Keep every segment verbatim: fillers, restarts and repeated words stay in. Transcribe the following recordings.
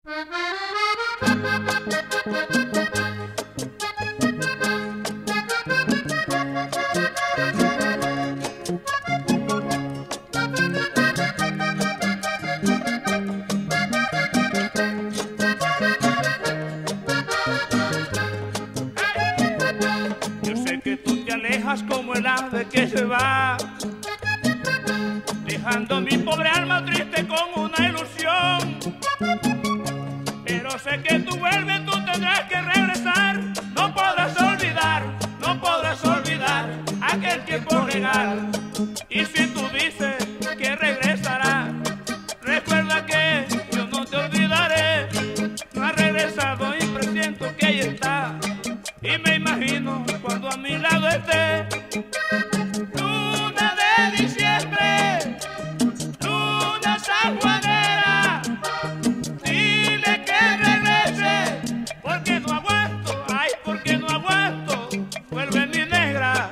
Como el ave que se va, dejando mi pobre alma triste con una ilusión. Pero sé que tú vuelves, tú tendrás que regresar. No podrás olvidar, no podrás olvidar aquel tiempo legal. Y si tú dices que regresarás, recuerda que yo no te olvidaré. No ha regresado y presiento que ahí está. Y me imagino cuando a mi lado esté. Luna de diciembre, luna sanjuanera, dile que regrese, porque no aguanto, ay, porque no aguanto, vuelve mi negra.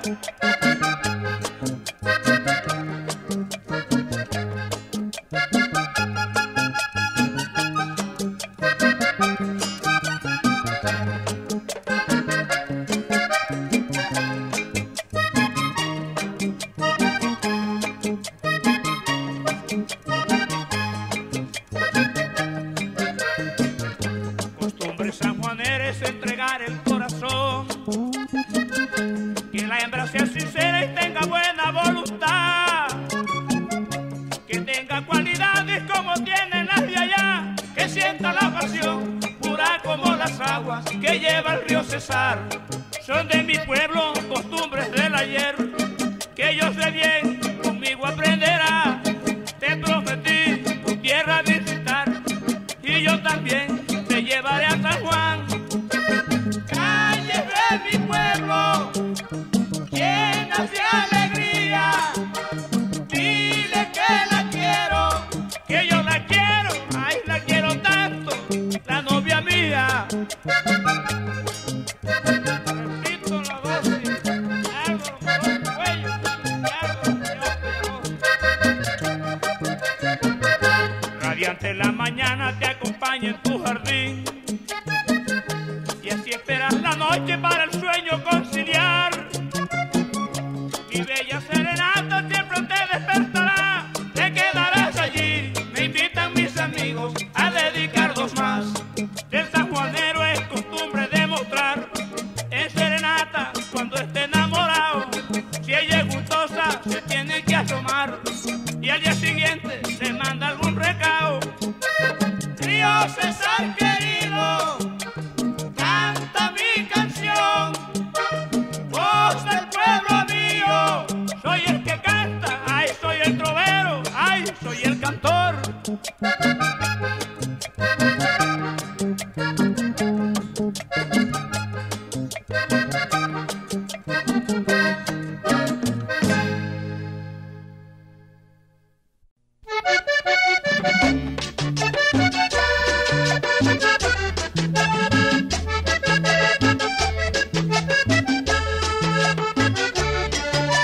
Entregar el corazón, que la hembra sea sincera y tenga buena voluntad, que tenga cualidades como tienen las de allá, que sienta la pasión pura como las aguas que lleva el río Cesar. Son de mi pueblo costumbres del ayer, que yo sé bien, conmigo aprenderá. Te prometí tu tierra visitar, y yo también te llevaré a San Juan. Mi pueblo, llenas de alegría, dile que la quiero, que yo la quiero, ay, la quiero tanto, la novia mía. Repito la dosis, algo por el cuello, algo radiante la mañana te acompaña en tu jardín. Esperas la noche para el sueño conciliar. Mi bella serenata siempre te despertará. Te quedarás allí, me invitan mis amigos a dedicar dos más. Del sanjuanero es costumbre demostrar en serenata cuando esté enamorado. Si ella es gustosa, se tiene que asomar, y al día siguiente se manda algún recao. Río Cesar querido, mi canción, voz del pueblo mío, soy el que canta, ay, soy el trovero, ay, soy el cantor.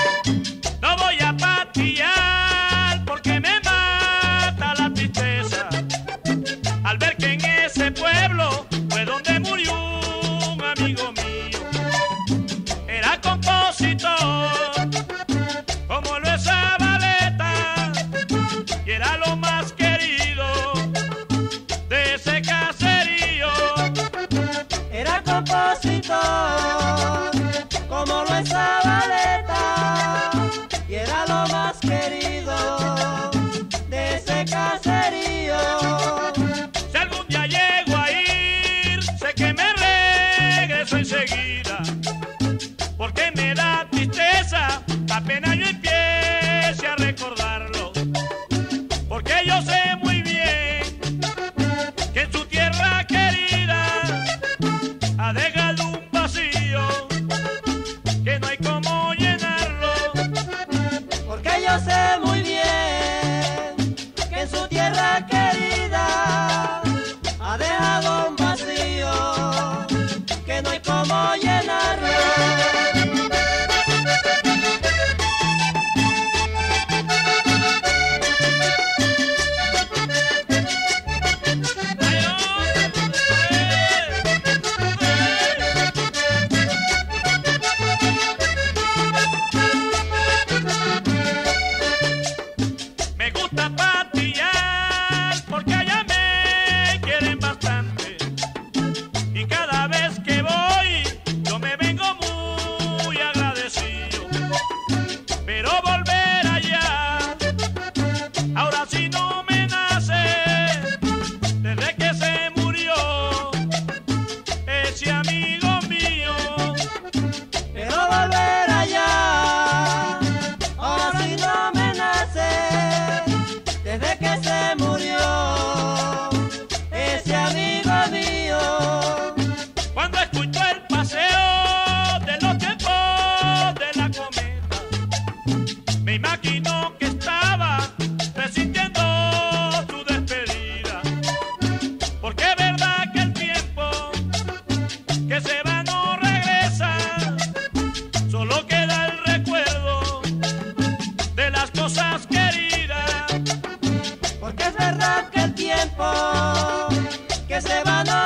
No voy a patear porque me mata la tristeza. que se van a